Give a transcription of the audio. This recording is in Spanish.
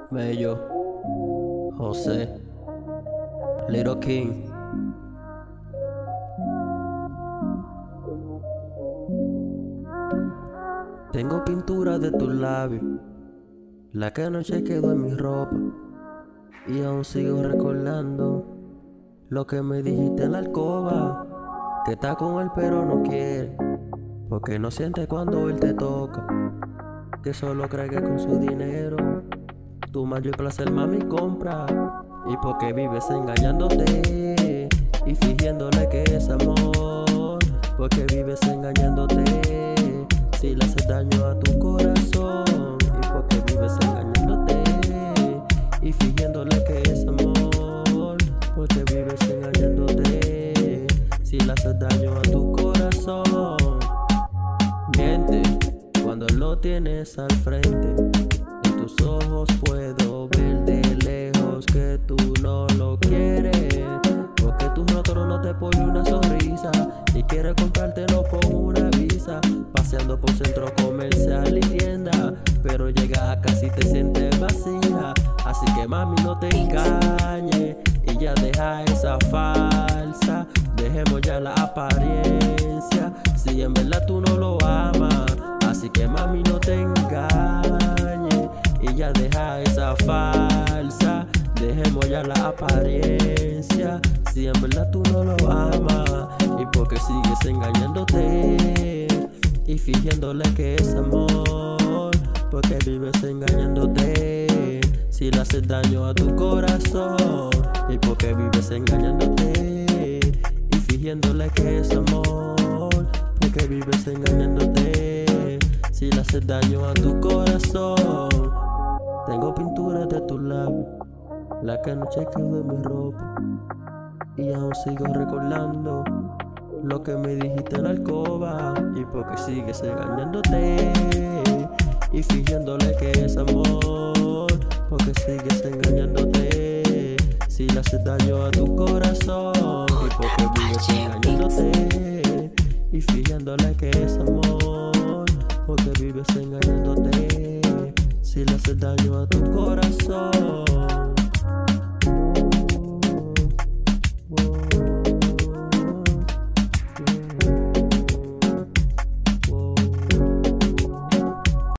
Mello, José, Little King. Tengo pintura de tus labios, la que anoche quedó en mi ropa, y aún sigo recordando lo que me dijiste en la alcoba. Que está con él pero no quiere, porque no siente cuando él te toca. Que solo cree que con su dinero tu mayor placer mami compra. Y porque vives engañándote y fingiéndole que es amor. Porque vives engañándote si le haces daño a tu corazón. Y porque vives engañándote y fingiéndole que es amor. Porque vives engañándote si le haces daño a tu corazón. Miente cuando lo tienes al frente. En tus ojos puedo ver de lejos que tú no lo quieres. Porque tu rostro no te pone una sonrisa y quiere comprártelo con una visa. Paseando por centro comercial y tienda, pero llegas a casa y te sientes vacía. Así que mami no te engañes y ya deja esa falsa. Dejemos ya la apariencia si en verdad tú no lo amas. Así que mami no te engañes y ya deja esa falsa. Dejemos ya la apariencia si en verdad tú no lo amas. Y porque sigues engañándote y fingiéndole que es amor. Porque vives engañándote si le haces daño a tu corazón. Y porque vives engañándote y fingiéndole que es amor. Porque vives engañándote si le haces daño a tu corazón. Tengo pinturas de tus labios, la que anoche quedó en mi ropa, y aún sigo recordando lo que me dijiste en la alcoba. Y porque sigues engañándote y fingiéndole que es amor. Porque sigues engañándote si le haces daño a tu corazón. Y porque vives engañándote y fingiéndole que es amor. Porque vives engañándote si le haces daño a tu corazón.